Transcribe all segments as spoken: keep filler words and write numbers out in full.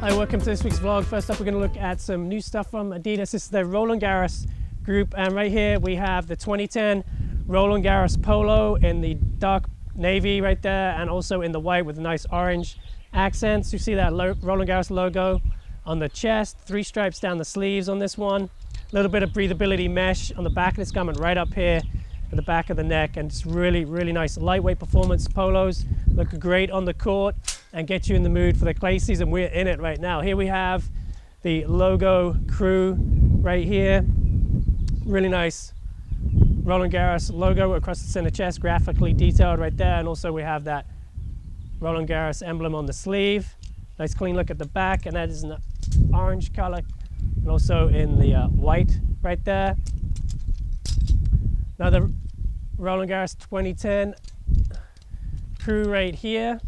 Hi, welcome to this week's vlog. First up, we're going to look at some new stuff from Adidas. This is the Roland Garros group, and right here we have the twenty ten Roland Garros Polo in the dark navy right there, and also in the white with nice orange accents. You see that Roland Garros logo on the chest, three stripes down the sleeves on this one. A little bit of breathability mesh on the back of this garment right up here at the back of the neck, and it's really, really nice lightweight performance polos. Look great on the court and get you in the mood for the clay season. We're in it right now. Here we have the logo crew right here. Really nice Roland Garros logo across the center chest, graphically detailed right there. And also we have that Roland Garros emblem on the sleeve. Nice clean look at the back, and that is an orange color, and also in the uh, white right there. Now the Roland Garros twenty ten crew right here.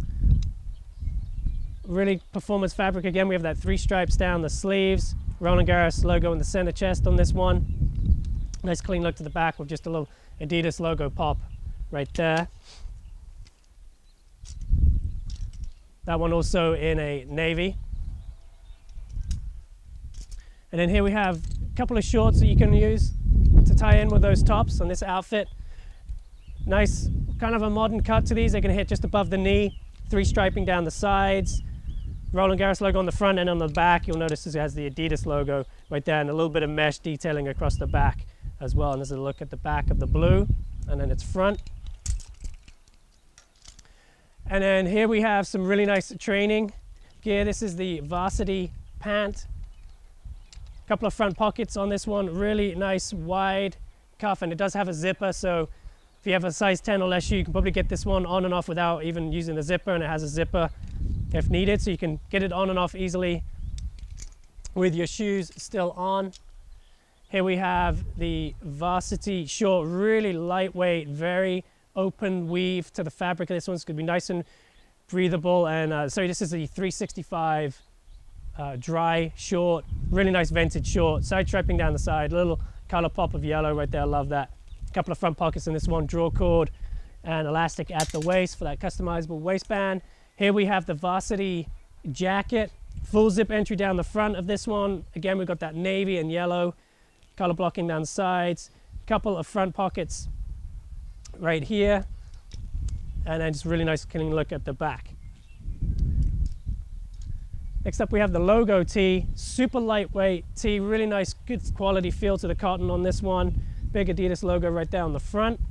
Really performance fabric again. We have that three stripes down the sleeves, Roland Garros logo in the center chest on this one. Nice clean look to the back with just a little Adidas logo pop right there. That one also in a navy. And then here we have a couple of shorts that you can use to tie in with those tops on this outfit. Nice kind of a modern cut to these. They're going to hit just above the knee, three striping down the sides, Roland Garros logo on the front, and on the back you'll notice it has the Adidas logo right there, and a little bit of mesh detailing across the back as well. And there's a look at the back of the blue, and then its front. And then here we have some really nice training gear. This is the varsity pant. A couple of front pockets on this one, really nice wide cuff, and it does have a zipper, so if you have a size ten or less shoe, you can probably get this one on and off without even using the zipper, and it has a zipper if needed, so you can get it on and off easily with your shoes still on. Here we have the varsity short, really lightweight, very open weave to the fabric of this one's going to be nice and breathable. And uh, sorry, this is the three sixty-five uh, dry short, really nice vintage short, side striping down the side, little color pop of yellow right there, love that. A couple of front pockets in this one, draw cord and elastic at the waist for that customizable waistband. Here we have the varsity jacket, full zip entry down the front of this one. Again, we've got that navy and yellow color blocking down the sides, a couple of front pockets right here, and then just really nice clean look at the back. Next up we have the logo tee, super lightweight tee, really nice, good quality feel to the cotton on this one. Big Adidas logo right there on the front.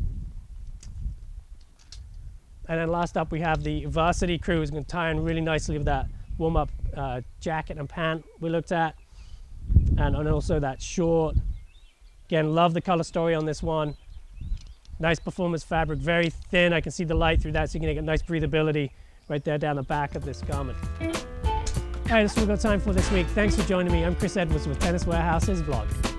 And then last up we have the varsity crew, is going to tie in really nicely with that warm-up uh, jacket and pant we looked at, and, and also that short. Again, love the color story on this one. Nice performance fabric, very thin. I can see the light through that, so you can get nice breathability right there down the back of this garment. All right, that's all we've got time for this week. Thanks for joining me. I'm Chris Edwards with Tennis Warehouse's vlog.